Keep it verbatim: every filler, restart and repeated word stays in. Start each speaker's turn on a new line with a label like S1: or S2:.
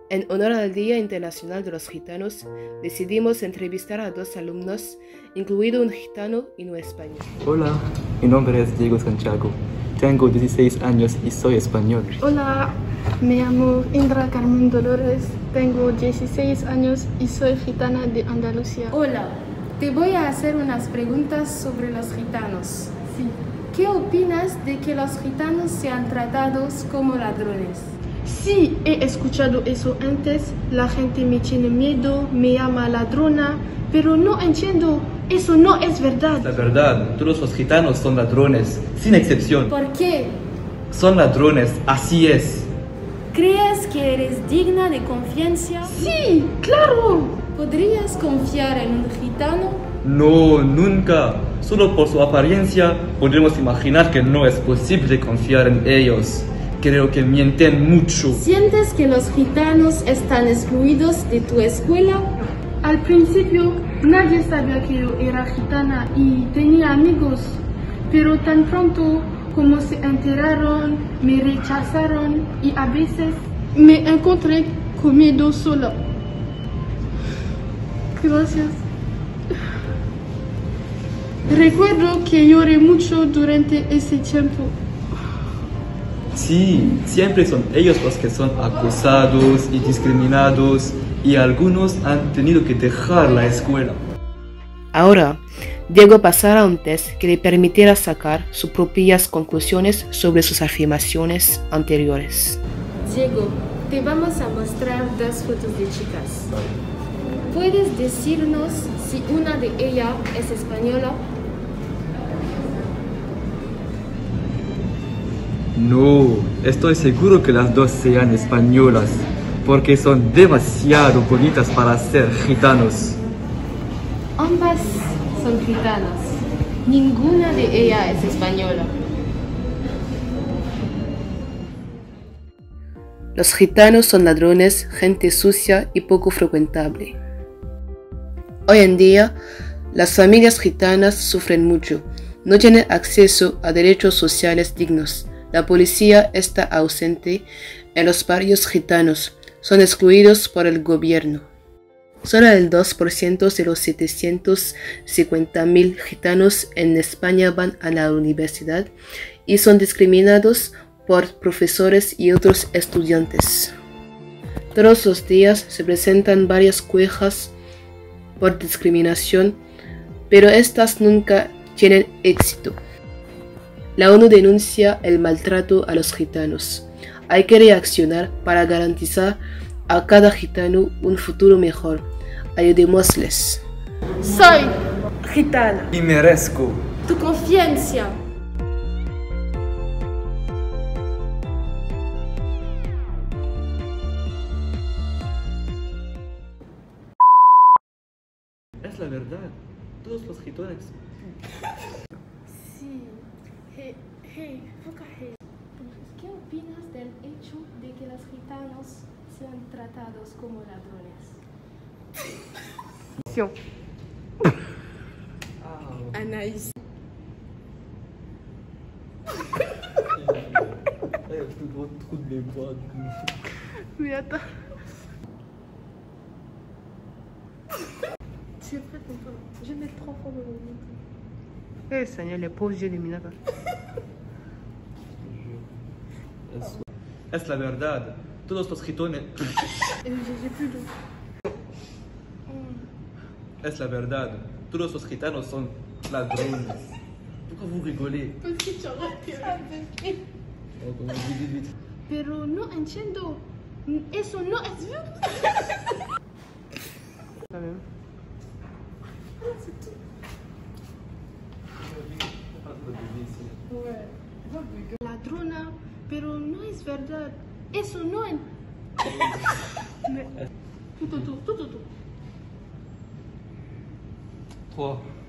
S1: En honor al Día Internacional de los Gitanos, decidimos entrevistar a dos alumnos, incluido un gitano y un español.
S2: Hola, mi nombre es Diego Santiago. Tengo dieciséis años y soy español.
S3: Hola, me llamo Indra Carmen Dolores. Tengo dieciséis años y soy gitana de Andalucía.
S4: Hola, te voy a hacer unas preguntas sobre los gitanos.
S3: Sí.
S4: ¿Qué opinas de que los gitanos sean tratados como ladrones?
S3: Sí, he escuchado eso antes. La gente me tiene miedo, me llama ladrona, pero no entiendo. Eso no es verdad.
S2: La verdad, todos los gitanos son ladrones, sin excepción.
S4: ¿Por qué?
S2: Son ladrones, así es.
S4: ¿Crees que eres digna de confianza?
S3: Sí, claro.
S4: ¿Podrías confiar en un gitano?
S2: No, nunca. Solo por su apariencia podemos imaginar que no es posible confiar en ellos. Creo que mienten mucho.
S4: ¿Sientes que los gitanos están excluidos de tu escuela?
S3: Al principio nadie sabía que yo era gitana y tenía amigos, pero tan pronto como se enteraron, me rechazaron y a veces me encontré comiendo sola. Gracias. Recuerdo que lloré mucho durante ese tiempo.
S2: Sí, siempre son ellos los que son acosados y discriminados, y algunos han tenido que dejar la escuela.
S1: Ahora, Diego pasará un test que le permitirá sacar sus propias conclusiones sobre sus afirmaciones anteriores.
S4: Diego, te vamos a mostrar dos fotos de chicas. ¿Puedes decirnos si una de ellas es española?
S2: No, estoy seguro que las dos sean españolas, porque son demasiado bonitas para ser gitanos.
S4: Ambas son gitanas. Ninguna de ellas es española.
S1: Los gitanos son ladrones, gente sucia y poco frecuentable. Hoy en día, las familias gitanas sufren mucho. No tienen acceso a derechos sociales dignos. La policía está ausente en los barrios gitanos. Son excluidos por el gobierno. Solo el dos por ciento de los setecientos cincuenta mil gitanos en España van a la universidad y son discriminados por profesores y otros estudiantes. Todos los días se presentan varias quejas por discriminación, pero estas nunca tienen éxito. La ONU denuncia el maltrato a los gitanos. Hay que reaccionar para garantizar a cada gitano un futuro mejor. Ayudémosles.
S3: Soy gitana
S2: Y merezco.
S4: Tu confianza.
S2: Es la verdad, todos los gitanos.
S3: Sí. Hey, hey, hey.
S4: ¿Qué opinas del hecho de que los gitanos sean tratados como ladrones?
S3: Anaïs. Mais attends. C'est pas ton Je vais mettre trois fois dans le monde.
S1: Eh, Seigneur, les pauvres yeux lumineux.
S2: Es la verdad, todos los gitanos.
S3: J'ai plus d'eau.
S2: Es la verdad, todos los gitanos son ladrones. Pourquoi vous rigolez?
S3: Parce que tu as raté avec.
S2: Oh, comment vite, vite, vite.
S3: Pero no entiendo. Eso no es verdad.
S1: Quand même.
S3: C'est tout. Ouais. Ladrona, pero no es verdad. Eso no es. Tout autour, tout autour.
S2: Trois.